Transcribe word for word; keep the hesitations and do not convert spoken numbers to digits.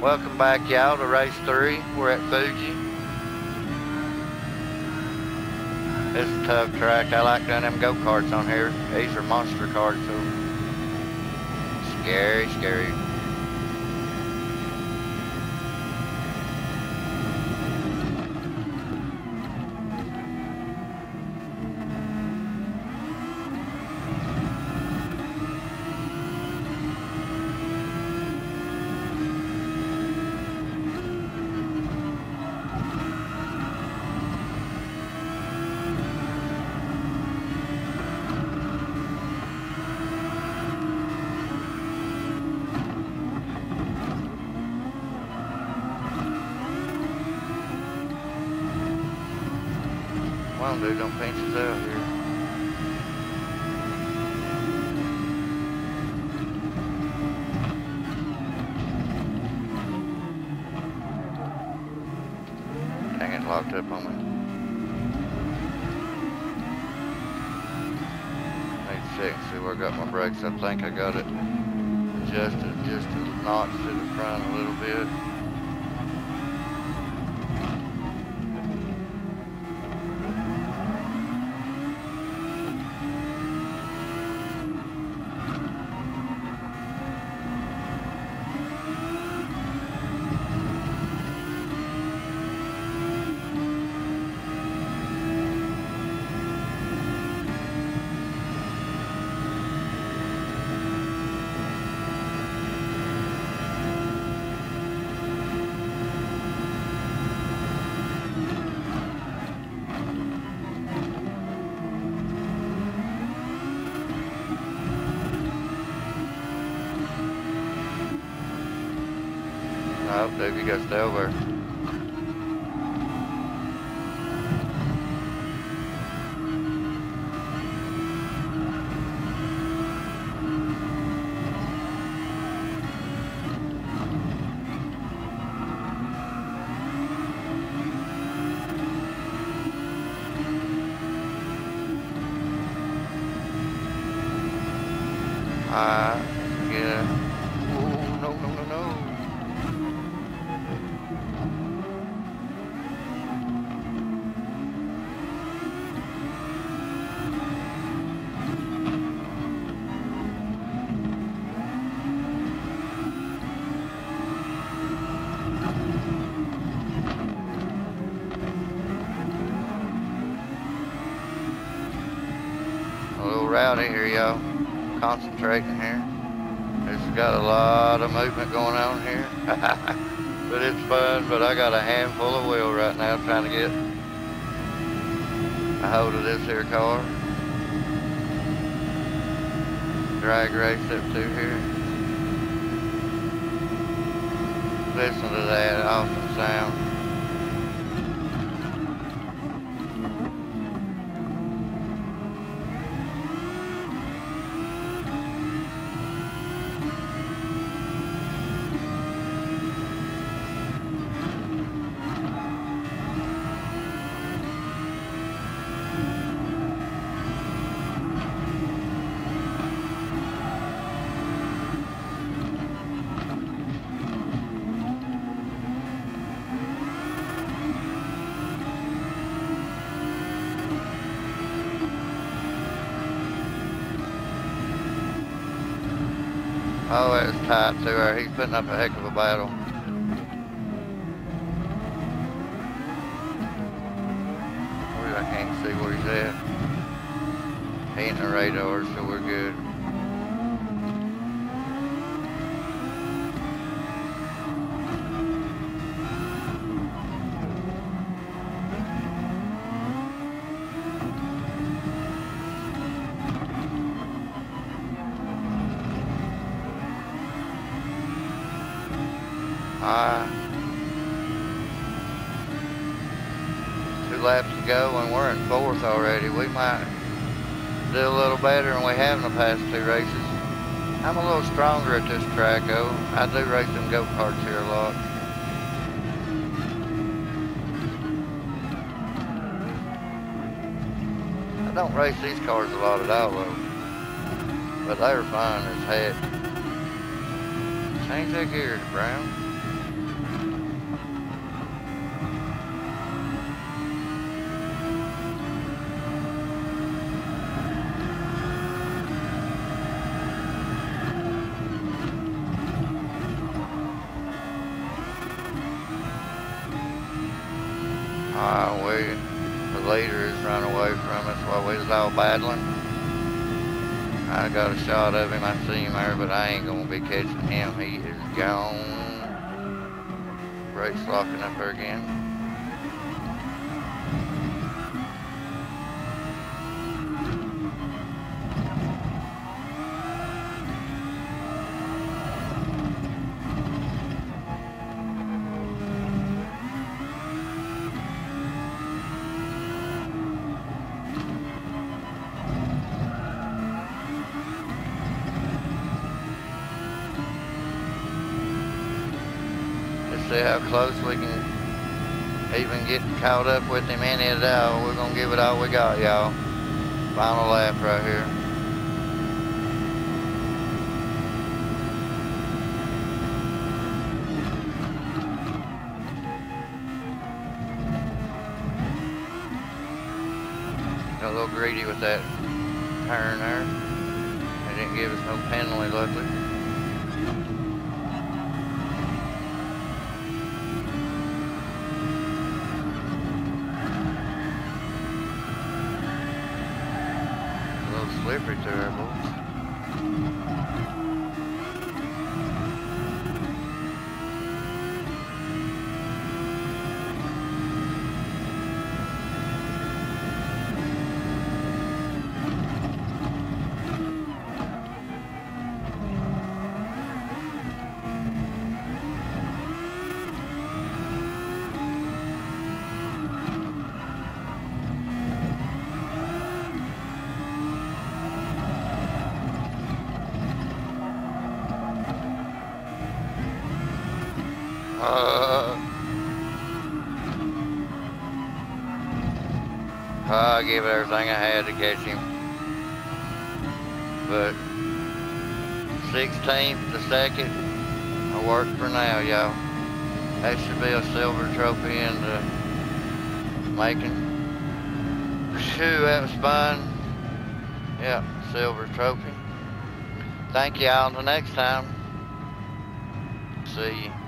Welcome back, y'all, to race three. We're at Fuji. It's a tough track. I like doing them go-karts on here. These are monster karts, so scary, scary. Come on, dude, don't pinch us out here. Dang it, locked up on me. Wait a second, see where I got my brakes. I think I got it adjusted just a notch to the front a little bit. Oh, Davey got stay over. Ah, uh, yeah. Oh, no, no, no, no. A little rowdy here, y'all. Concentrating here. It's got a lot of movement going on here. But it's fun, but I got a handful of wheel right now trying to get a hold of this here car. Drag race up through here. Listen to that awesome sound. Oh, it's tight to her. He's putting up a heck of a battle. Oh, I can't see where he's at. He ain't in the radar, so we're good. Uh, two laps to go and we're in fourth already. We might do a little better than we have in the past two races. I'm a little stronger at this track though. I do race them go-karts here a lot. I don't race these cars a lot at all though, but they were fun as heck. Change that gear to brown. leader has run away from us while we was all battling. I got a shot of him. I see him there, but I ain't gonna be catching him. He is gone. Brakes locking up there again. See how close we can even get caught up with him in it out. We're gonna give it all we got, y'all. Final lap right here. Got a little greedy with that turn there. They didn't give us no penalty, luckily. Slippery terrible. Uh, I gave it everything I had to catch him, but sixteenth to second, I worked for now, y'all. That should be a silver trophy in the making. Phew, that was fun. Yeah, silver trophy. Thank y'all until next time. See you.